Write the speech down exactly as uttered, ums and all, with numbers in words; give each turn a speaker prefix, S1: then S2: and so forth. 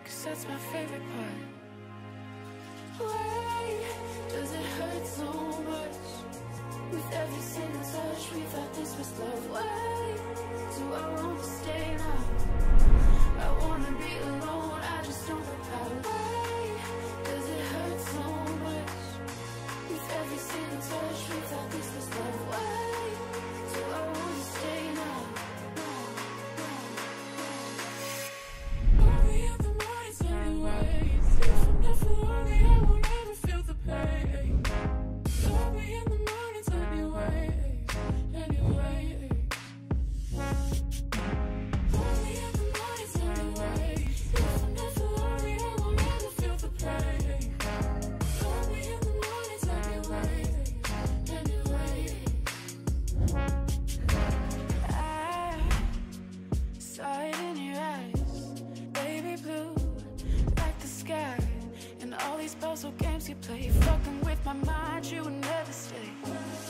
S1: 'cause that's my favorite part. Why does it hurt so much? With every single touch, we thought this was love. Why do I want to stay now? I wanna be alone, I just don't know how. Why does it hurt so much? With every single touch, we thought this was love. Why do I want to stay now? I'll be in the mornings anyways. If I'm never lonely, I won't ever feel the pain. I'll be in the mornings anyways, anyway. I'll be in the mornings anyways. If I'm never lonely, I won't ever feel the pain. I'll be in the mornings anyway, anyway. I saw it in your eyes, baby blue, like the sky. And all these puzzle games you play, fucking with my mind, you would never stay.